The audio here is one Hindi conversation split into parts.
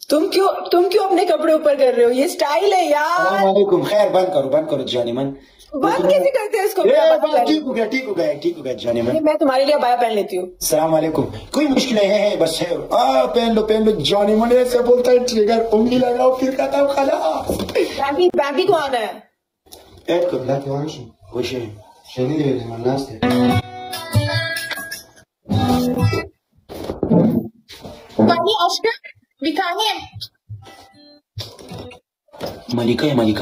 तुम क्यों अपने कपड़े ऊपर कर रहे हो? ये स्टाइल है यार। वालेकुम। खैर बंद करो जानी मन। बंद कैसे करते हैं इसको? ठीक हो गया जानी मन। मैं तुम्हारे लिए अबाया पहन लेती हूँ। सलाम वालेकुम। कोई मुश्किल नहीं है, बस है। पहन लो जानी मन। ऐसे बोलता है ट्रिगर उंगली लगाओ फिर कहता हूँ खलास। बैम्बी को आना है। Pani aşkım bir tane. मलिका है मलिका।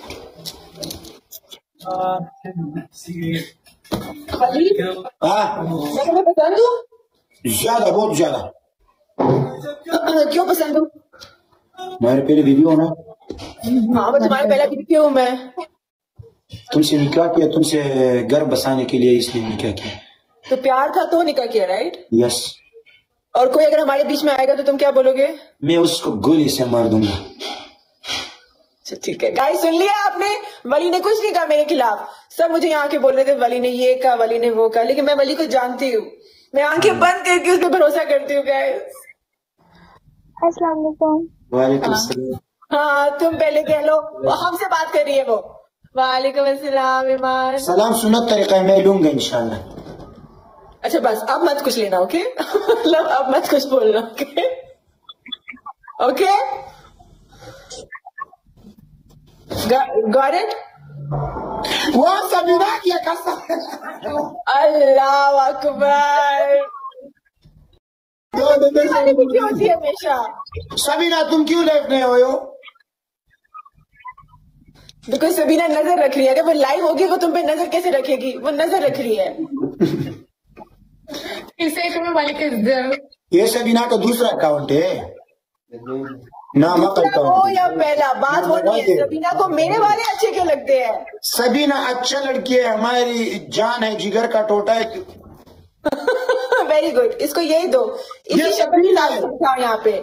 मैं तुम्हें पसंद हूँ? ज्यादा, बहुत ज्यादा। क्यों पसंद हूँ? हमारे पहले बीवी हो ना। हाँ, मैं तुम्हारे पहला बीवी हूँ। मैं तुमसे निकाह किया, तुमसे घर बसाने के लिए इसलिए निकाह किया। तो प्यार था तो निकाह किया, राइट? यस। और कोई अगर हमारे बीच में आएगा तो तुम क्या बोलोगे? मैं उसको गोली से मार दूंगा। ठीक है गाइस, सुन लिया आपने? वली ने कुछ नहीं कहा मेरे खिलाफ। सब मुझे यहाँ के बोल रहे थे वली ने ये कहा, वली ने वो कहा, लेकिन मैं वली को जानती हूँ। मैं आंखें बंद करके उस पर भरोसा करती हूँ गाइस। अस्सलाम वालेकुम। वालेकुम सलाम। हाँ, तुम पहले कह लो। हमसे बात कर रही है वो। वालेकुम अस्सलाम ईमान। सलाम सुन्नत तरीका है, मैं लूंगा इंशाल्लाह। अच्छा बस, अब मत कुछ लेना, ओके? मतलब अब मत कुछ बोलना, ओके? Okay, got it? वो सबीना किया कसम। अल्लाह अकबर। क्यों होती है हमेशा? सबीना तुम क्यों लेफ्ट नहीं हो? बिकॉज सबीना नजर रख रही है। अगर वो लाइव होगी वो तुम पे नजर कैसे रखेगी? वो नजर रख रही है। इसे तुम्हें मालिक ये सबीना का दूसरा अकाउंट है ना, मत वो या पहला बात वो नहीं है। सबीना को मेरे वाले अच्छे क्यों लगते हैं? सबीना अच्छा लड़की है, हमारी जान है, जिगर का टोटा है। वेरी गुड, इसको यही दो। इसी शब्द यहाँ पे।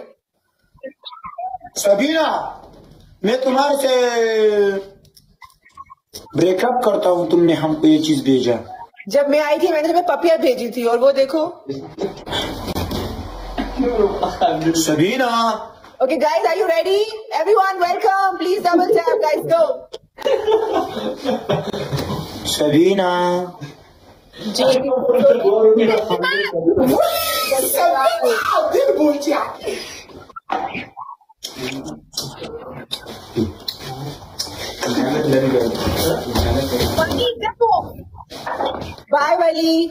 सबीना, मैं तुम्हारे से ब्रेकअप करता हूँ। तुमने हमको ये चीज भेजा। जब मैं आई थी मैंने तुम्हें पपिया भेजी थी, और वो देखो। Sabina. Okay guys, are you ready? Everyone welcome, please double tap guys, go. Sabina. दिल भूल जा। बाय वली।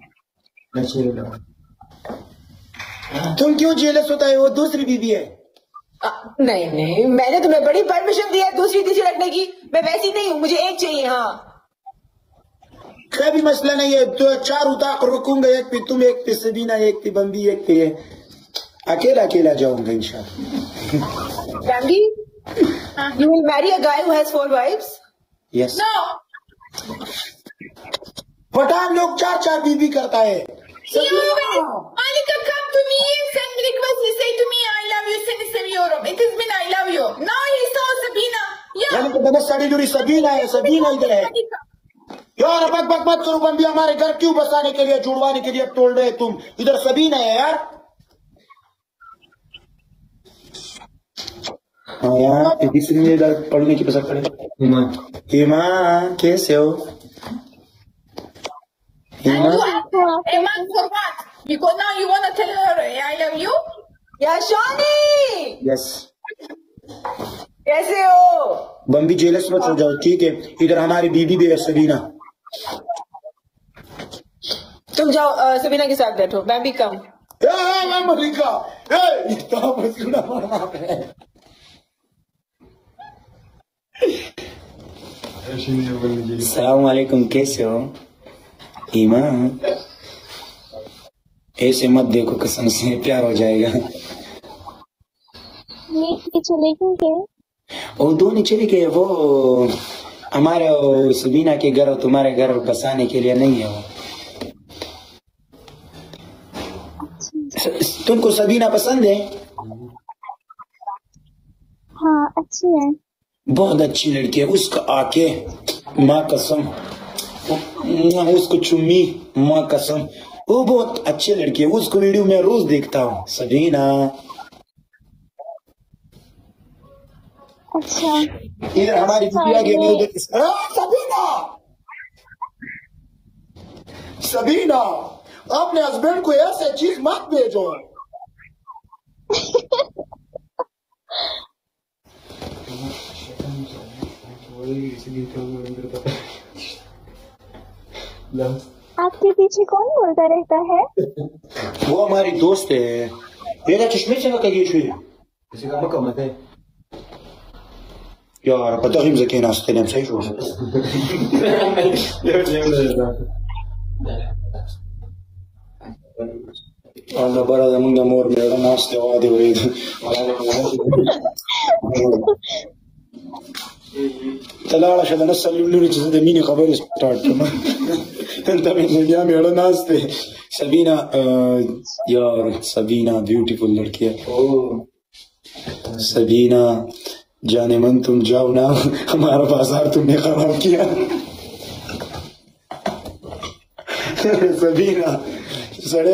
तुम क्यों जेलस होता है? वो दूसरी बीवी है। नहीं, मैंने तुम्हें बड़ी परमिशन दी है दूसरी तीसरी रखने की। मैं वैसी नहीं हूँ, मुझे एक चाहिए। हाँ, कोई भी मसला नहीं है। तो 4 उतार रुकूंगा, एक पे तुम, एक पे सबीना, एक पे बम्बी, एक पे अकेला जाऊंगा इंशाल्लाह। Bambi, you will marry a guy who has 4 wives? Yes. No. Pathan लोग 4 बीवी करता है। Malika, come to me, send me request, he say to me, I love you, seni seviyorum. It has been I love you. Now he saw Sabina. यानी कि मैंने साड़ी लुरी सबीना है, सबीना इधर है। यार बक मत करो बम्बी, हमारे घर क्यों बसाने के लिए, जुड़वाने के लिए तोड़ रहे तुम? इधर सबीना है यार। हाँ यार, इसलिए इधर पढ़ने की पसंद पड़े। हिमा कैसे हो? Eman, for what? Because now you want to tell her I love you? या शानी, यस। कैसे हो? बम्बी जेलस मत हो जाओ, ठीक है? इधर हमारी बीबी भी है सबीना। तुम जाओ, सबीना के साथ बैठो। बैम्बी कम। मलिका, सलाम वालेकुम, कैसे हो? ईमा, ऐसे मत देखो, कसम से प्यार हो जाएगा। चले गए? वो दोनों चले गए। वो हमारे सबीना के घर और तुम्हारे घर बसाने के लिए नहीं है। वो तुमको सबीना पसंद है? हाँ, अच्छी है। बहुत अच्छी लड़की है। उसको आके माँ कसम, उसको चुम्मी, माँ कसम, वो बहुत अच्छी लड़की है। उसको वीडियो में रोज देखता हूँ। सबीना अच्छा इधर हमारी बिटिया के लिए उधर सबीना सबीना अपने हस्बैंड को ऐसे चीज मत भेजो। आपके पीछे कौन बोलता रहता है? वो हमारी दोस्त है। मेरा चश्मे से कहीं शुरू यार पता ही मुझे नाश्ते ने सही शो أنا برا من دمور من الناس توادي وريد تلا عشان نصل اللي جزء ميني خبر ستارت انت من الدنيا में الناس थे सबीना यार सबीना ब्यूटीफुल लड़की है सबीना जाने मन तुम जाओ ना हमारा बाजार तुमने खराब किया सबीना सड़े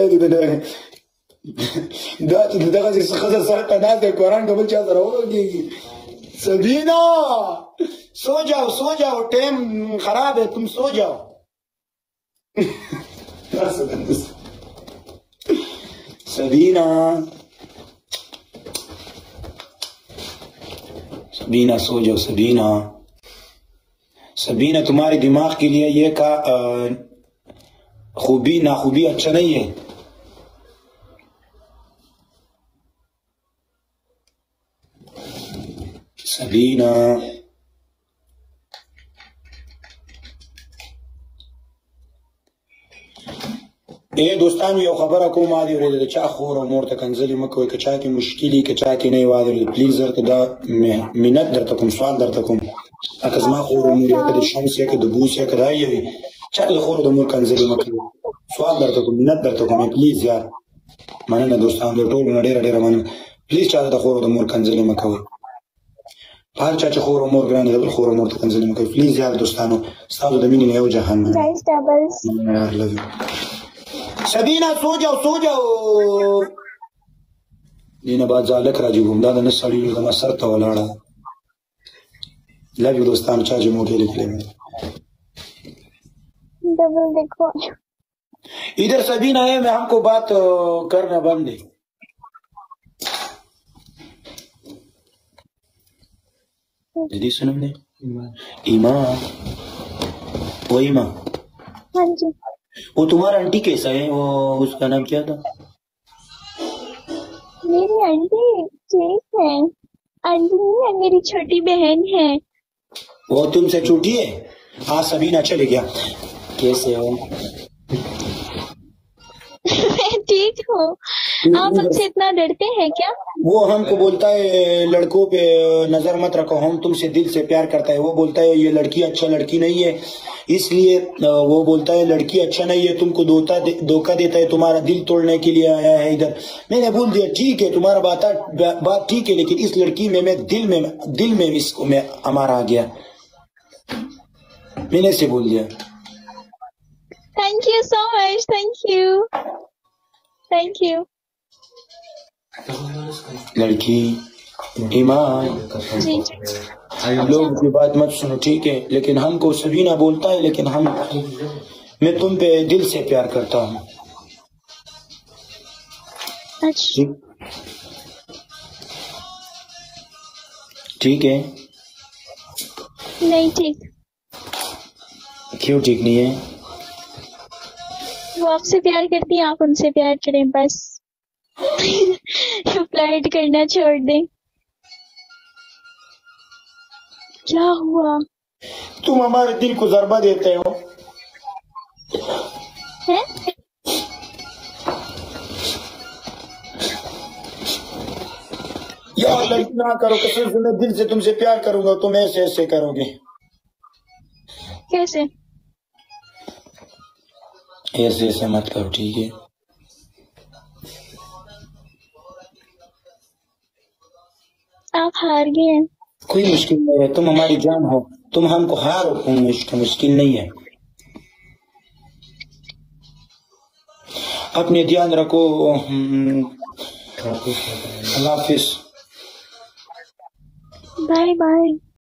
दगा से खजर सड़क का नाच है कुरान कबल चाह रहा होगी सबीना सो जाओ टाइम खराब है तुम सो जाओ सबीना सबीना सो जाओ सबीना सबीना तुम्हारे दिमाग के लिए ये का खूबी नाखूबी अच्छा नहीं है सबीना ए दोस्तान यो खबर को मादी रे चा खोर मोर त कंजली मको कचा की मुश्किली कचा की नहीं वाद प्लीज जर दा मिनत दर तकम सवाल दर तकम अकजमा खोर मोर कद शमस या कद बूस या कदा ये चा खोर द मोर कंजली मको सवाल दर तकम मिनत दर तकम प्लीज यार माने दोस्तान दो टोल नडे रडे रमन प्लीज चा द खोर द मोर कंजली मको पार चा खोर मोर ग्रान द खोर मोर त कंजली मको प्लीज यार दोस्तानो सादो द मिनी ने हो जहान गाइस डबल्स यार लव यू सबीना सो जाओ दीना बाद जालक राजू घूमदा न सड़ी न सर तो लाड़ा लव यू दोस्तान चाची मोटे लिख ले डबल देखो इधर सबीना है मैं हमको बात करना बंद है दीदी सुनो ने ईमा वो ईमा हाँ जी वो तुम्हारा आंटी कैसा है वो उसका नाम क्या था मेरी आंटी ठीक है आंटी नहीं है मेरी छोटी बहन है वो तुमसे छोटी है हाँ सबीना चले गया कैसे हो मैं ठीक हूँ आप हमसे इतना डरते हैं क्या? वो हमको बोलता है लड़कों पे नजर मत रखो हम तुमसे दिल से प्यार करता है वो बोलता है ये लड़की अच्छा लड़की नहीं है इसलिए वो बोलता है लड़की अच्छा नहीं है तुमको धोखा देता है तुम्हारा दिल तोड़ने के लिए आया है इधर मैंने बोल दिया ठीक है तुम्हारा बात ठीक है लेकिन इस लड़की में मैं दिल में इसको मैं हमारा आ गया मैंने से बोल दिया thank you so much thank you लड़की ईमान जी लोग की बात मत सुनो ठीक है लेकिन हमको सबीना बोलता है लेकिन मैं तुम पे दिल से प्यार करता हूँ अच्छा ठीक है नहीं ठीक क्यों ठीक नहीं है वो आपसे प्यार करती हैं आप उनसे प्यार करें बस फ्लाइट करना छोड़ दें क्या हुआ तुम हमारे दिल को ज़रबा देते हो है? यार लड़की ना करो कसम से मैं दिल से तुमसे प्यार करूंगा तुम ऐसे ऐसे करोगे कैसे ऐसे ऐसे मत करो ठीक है आप हार गए हैं कोई मुश्किल नहीं है तुम हमारी जान हो तुम हमको हारो मुश्किल नहीं है अपने ध्यान रखो अल्लाह हाफिज बाय बाय।